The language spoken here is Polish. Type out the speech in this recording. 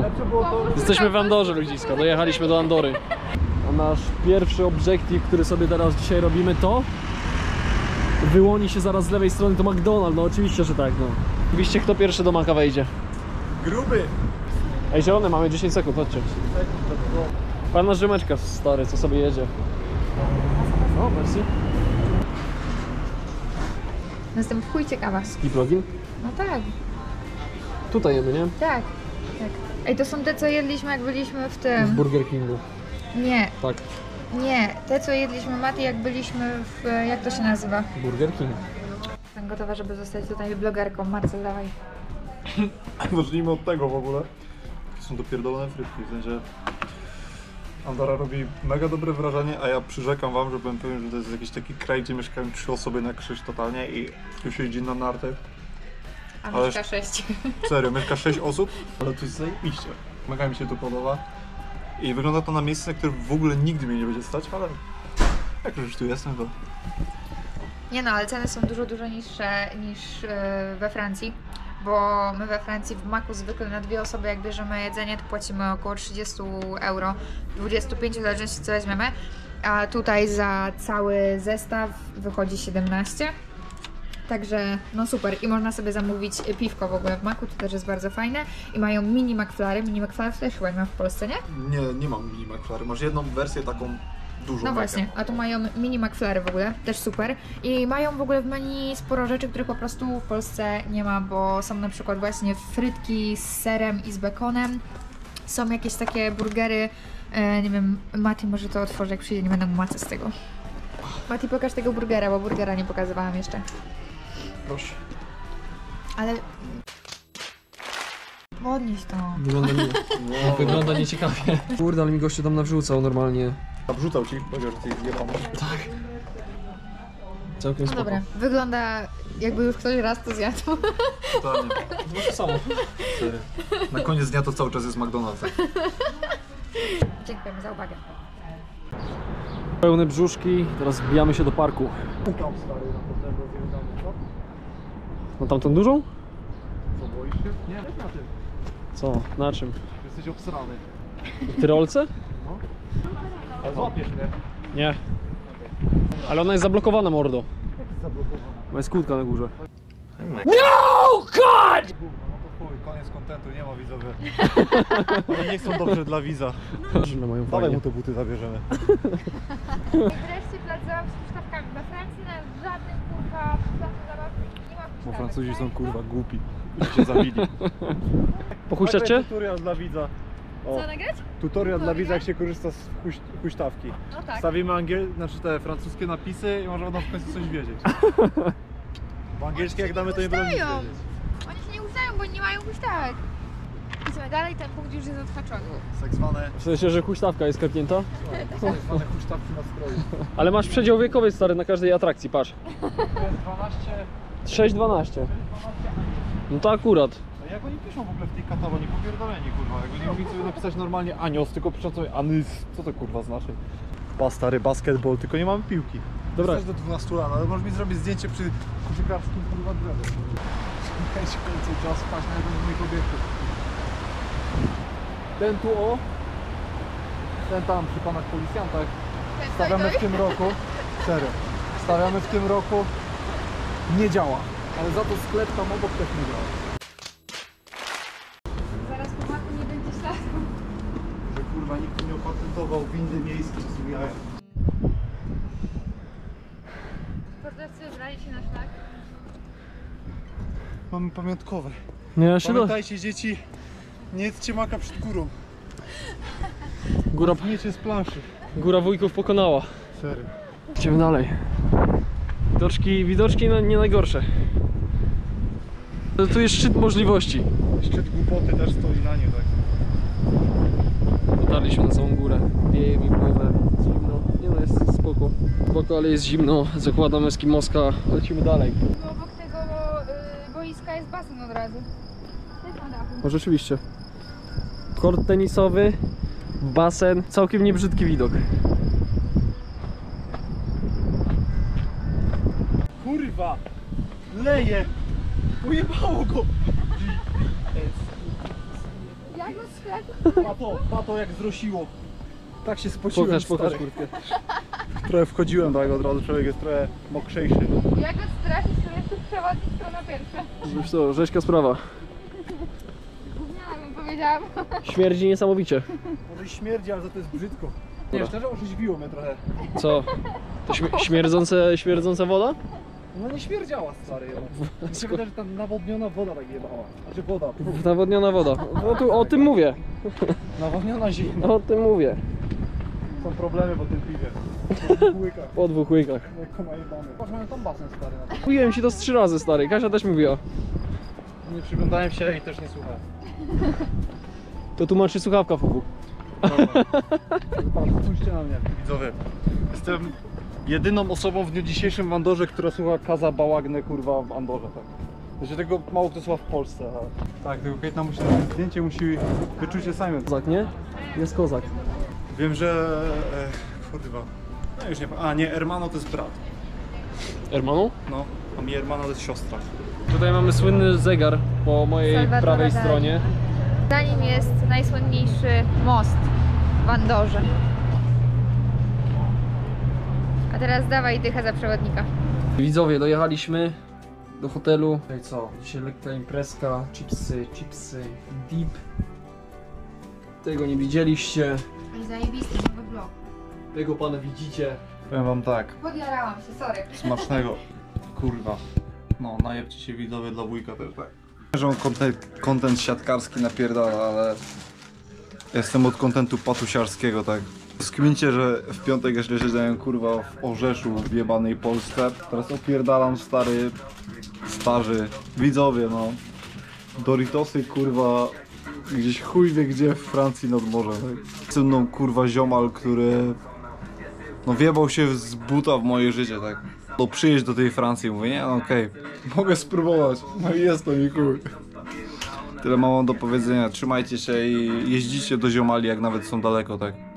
Wow. Jesteśmy w Andorze, ludziska. Dojechaliśmy do Andory. A nasz pierwszy obiektyw, który sobie teraz dzisiaj robimy, to wyłoni się zaraz z lewej strony, to McDonald's. No oczywiście, że tak, no. Oczywiście, kto pierwszy do Maka wejdzie? Gruby! Ej, zielone, mamy 10 sekund, chodźcie. Pana Rzymeczka, stary, co sobie jedzie. O, merci. Jestem w chuj ciekawa. Skip login? No tak, Tutaj jemy, nie? tak. Ej, to są te, co jedliśmy, jak byliśmy w W tym. Burger Kingu. Nie, Tak, nie. Te, co jedliśmy, Mati, jak byliśmy w... Jak to się nazywa? Burger King. Jestem gotowa, żeby zostać tutaj blogerką. Marcel, dawaj. Zacznijmy od tego w ogóle. Są to pierdolone frytki, w sensie Andora robi mega dobre wrażenie, a ja przyrzekam wam, że byłem pewien, że to jest jakiś taki kraj, gdzie mieszkają 3 osoby na krzyż totalnie i tu się idzie na nartach. A Ale- mieszka 6. Serio, mieszka 6 osób, ale to jest zajebiście. Mega mi się to podoba. I wygląda to na miejsce, na które w ogóle nigdy mnie nie będzie stać, ale jak już tu jestem, to... Nie no, ale ceny są dużo niższe niż we Francji. Bo my we Francji w Maku zwykle na 2 osoby, jak bierzemy jedzenie, to płacimy około 30 euro, 25 w zależności co weźmiemy, a tutaj za cały zestaw wychodzi 17. Także no super i można sobie zamówić piwko w ogóle w Maku, to też jest bardzo fajne i mają mini McFlary, mini McFlary też chyba nie ma w Polsce, nie? Nie mam mini McFlary, masz jedną wersję taką dużą. No właśnie, a tu mają mini McFlary w ogóle, też super. I mają w ogóle w menu sporo rzeczy, których po prostu w Polsce nie ma, bo są na przykład właśnie frytki z serem i z bekonem. Są jakieś takie burgery, nie wiem, Mati może to otworzy, jak przyjdzie, nie będę mu macać z tego. Mati, pokaż tego burgera, bo burgera nie pokazywałam jeszcze. Proszę. Ale... Podnieś to. Wygląda nieciekawie. Kurde, ale mi gościu tam nawrzucał normalnie. A wrzucał ci, powiedział, że ty ich zjebamy. Tak. Całkiem No spoko. dobra, wygląda jakby już ktoś raz to zjadł. Totalnie. To samo. Serio. Na koniec dnia to cały czas jest McDonald's. Dziękujemy za uwagę. Pełne brzuszki, teraz wbijamy się do parku. Tam stary, na potem rozwiązamy, co? Na tamtą dużą? Co, boisz się? Nie, na tym. Co? Na czym? Jesteś obsrany. W Tyrolce? Ale złapiesz mnie. Nie. Ale ona jest zablokowana, mordo. Jak jest zablokowana? Ma jest kłódka na górze. No to chuj, koniec kontentu, nie ma widzowie. Oni nie są dobrze dla widza. Że mają Dawaj fajnie. mu te buty zabierzemy. Wreszcie plac zabaw z huśtawkami. We Francji na żadnym kurwa placu zabaw nie ma huśtawek. Bo Francuzi są kurwa głupi. Już się zabili. Pochuściać cię? Tutorial dla widza. O, Co nagrać? tutorial dla widza, jak się korzysta z huśtawki. No tak. Stawimy znaczy te francuskie napisy i może będą w końcu coś wiedzieć. Bo angielskie jak damy to nie będą nic Uznają. wiedzieć. Oni się nie uznają, bo nie mają huśtawek. Idziemy dalej, ten punkt już jest odhaczony. Tak zwane, W sensie, że huśtawka jest klepnięta? tak zwane huśtawki na stroju. Ale masz przedział wiekowy, stary, na każdej atrakcji, patrz. To jest 12. 6-12. No to akurat. A jak oni piszą w ogóle w tej katalonie? Popierdoleni kurwa. Jak oni mogli sobie napisać normalnie Anios, tylko piszą sobie Anys. Co to kurwa znaczy? Stary basketball, tylko nie mamy piłki. Dobra. Jesteś do 12 lat, ale możesz mi zrobić zdjęcie przy koszykarskim kurwa drzewie. Słuchajcie, końcu czas spać na jeden z moich obiektów. Ten tu o. Ten tam przy panach policjantach. Stawiamy w tym roku. Serio. Stawiamy w tym roku. Nie działa. Ale za to sklep tam obok też nie działa. Zaraz po maku nie będzie śladu. Że kurwa nikt nie opatentował windy miejskie z jajem. Sportowcy wybrali się na szlak. Mamy pamiątkowe. Nie, ja się do... Pamiętajcie dzieci, nie jedzcie maka przed górą. Góra, Pchniecie z planszy. góra wujków pokonała. Serio. Idziemy dalej. Widoczki nie najgorsze. Tu jest szczyt możliwości. Szczyt głupoty też stoi na nie, tak. Dotarliśmy na całą górę. Wieje mi głowę. Zimno. Nie no, jest spoko. Spoko, ale jest zimno. Zakładam eskimoska. Lecimy dalej. No obok tego boiska jest basen od razu. Też na dachu. No rzeczywiście. Kort tenisowy, basen. Całkiem niebrzydki widok. Kurwa! Leje! Pojebało go! Jak go Pato jak zrosiło. Tak się spociłem, Pokaż stary. kurtkę. Trochę wchodziłem tak od razu, człowiek jest trochę mokrzejszy. Jak odstraszyć, to jest tu przewodnik, strona pierwsza. Już to, rzeźka sprawa. Gówniana bym powiedziałam. Śmierdzi niesamowicie. Może i śmierdzi, ale za to jest brzydko. Nie, szczerze orzeźwiło mnie trochę. Co? To śmierdząca woda? No nie śmierdziała, stary. Mi się wydaje, że ta nawodniona woda tak jebała. Znaczy woda. Nawodniona woda. No tu, o tym mówię. Nawodniona zimna. O tym mówię. Są problemy po tym piwie. Po dwóch łykach. Po 2 łykach. Jak koma jebany. Patrz, mają tam basen, stary. Na to. Mówiłem ci to z 3 razy, stary. Kasia też mówiła. Nie przyglądałem się i też nie słuchałem. To tłumaczy słuchawka w uchu. Patrz, spójrzcie na mnie, widzowie. Jestem jedyną osobą w dniu dzisiejszym w Andorze, która słucha Kaza Bałagnę, kurwa, w Andorze, tak. Znaczy tego mało kto słucha w Polsce. A... Tak, tego Kejtna musi na zdjęcie, musi wyczucie sami. Kozak, nie? Jest kozak. Wiem, że... kurwa. No już nie pamiętam. A nie, Hermano to jest brat. Hermanu? No, a mi Hermano to jest siostra. Tutaj mamy słynny zegar po mojej Salvadora prawej Dali. stronie. Za nim jest najsłynniejszy most w Andorze. A teraz dawaj dychę za przewodnika. Widzowie, dojechaliśmy do hotelu. Tutaj co? Dzisiaj lekka imprezka, chipsy, dip. Tego nie widzieliście. I zajebisty nowy blok. Tego pana widzicie. Powiem wam tak, Podjarałam się, sorry. smacznego. Kurwa. No, najebcie się widzowie dla wujka też, tak. Że on content siatkarski napierdala, ale jestem od kontentu patusiarskiego, tak. Skmincie, że w piątek jeszcze siedziałem kurwa w Orzeszu w jebanej Polsce. Teraz opierdalam starzy widzowie, no. Doritosy kurwa gdzieś chuj wie gdzie w Francji nad morzem. Tak. Ze mną kurwa ziomal, który no wjebał się z buta w moje życie, tak. No przyjeźdź do tej Francji, mówię, nie no okej, mogę spróbować. No i jest to mi chuj. Tyle mam wam do powiedzenia, trzymajcie się i jeździcie do ziomali jak nawet są daleko, tak.